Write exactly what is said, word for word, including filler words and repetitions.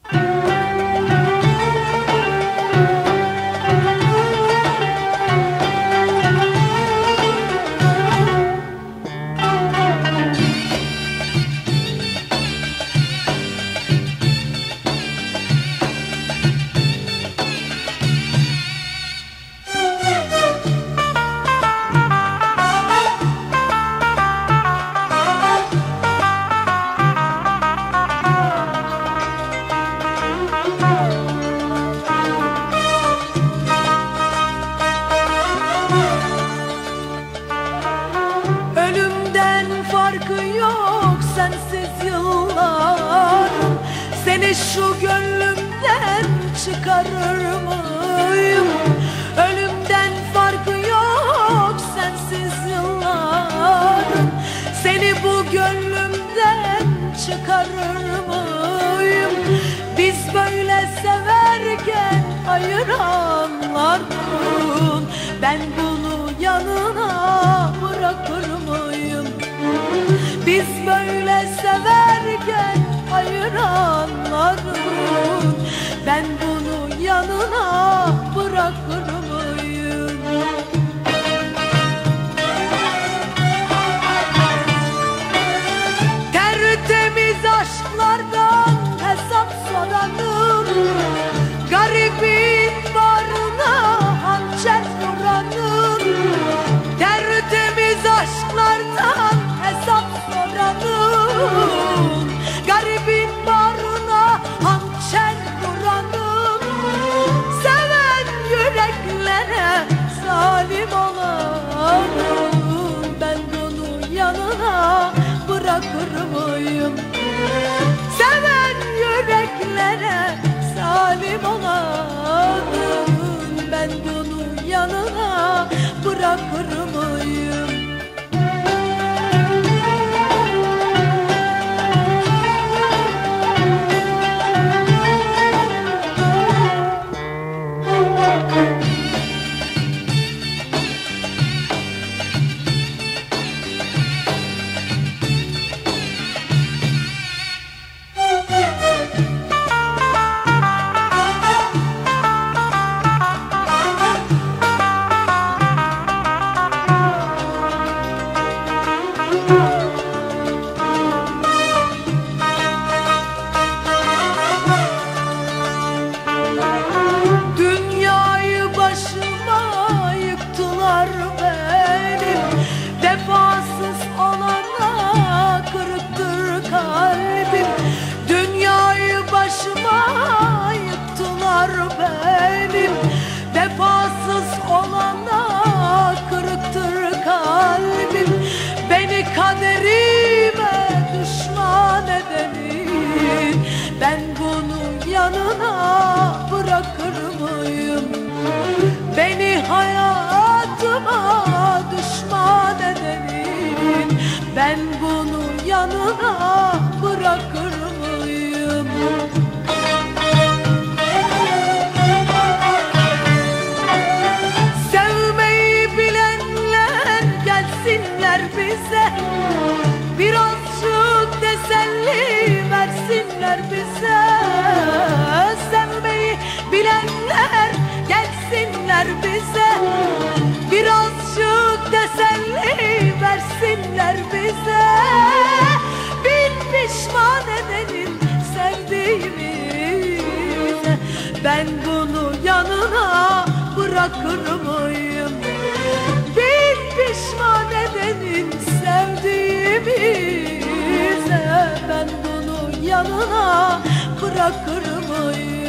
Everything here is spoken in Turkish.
sensiz yıllar, seni şu gönlümden çıkarır mıyım? Ölümden farkı yok sensiz yıllar, seni bu gönlümden çıkarır mıyım? Biz böyle severken ayıranların, ben bunu yanına bırakır mıyım? Biz böyle severken ayıranların, ben bunu yanına bırakır mıyım? Tertemiz aşklardan hesap soranın, garibin barına hançer vuranın. Tertemiz aşklardan hesap soranın, garibin barına hançer vuranın. Seven yüreklere zalim olanın, ben bunu yanına bırakır mıyım? Seven yüreklere zalim olanın, ben bunu yanına bırakır mıyım? Dünyayı başıma yıktılar benim, vefasız olana kırıktır kalbim. Dünyayı başıma yıktılar benim, vefasız olana kırıktır kalbim. Beni kaderime düşman edenin, ben bunu yanına bırakır mıyım? Beni hayatıma düşman edenin, ben bunu yanına bırakır mıyım? Sevmeyi bilenler gelsinler bize, birazcık teselli versinler bize. Sevmeyi bilenler gelsinler bize, birazcık teselli versinler bize. Bin pişman edelim sevdiğimize, ben bunu yanına bırakır mıyım? Bin pişman edelim sevdiğimize, ben bunu yanına bırakır mıyım?